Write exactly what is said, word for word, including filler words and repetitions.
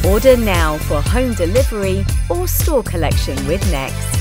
Order now for home delivery or store collection with Next.